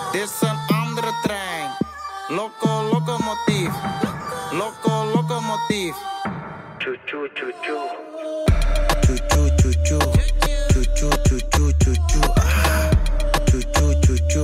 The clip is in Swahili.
Dit is een andere trein. Locomotief. Locomotief. Choo choo choo choo. Choo choo choo choo. Choo choo choo choo choo choo. Choo choo choo choo.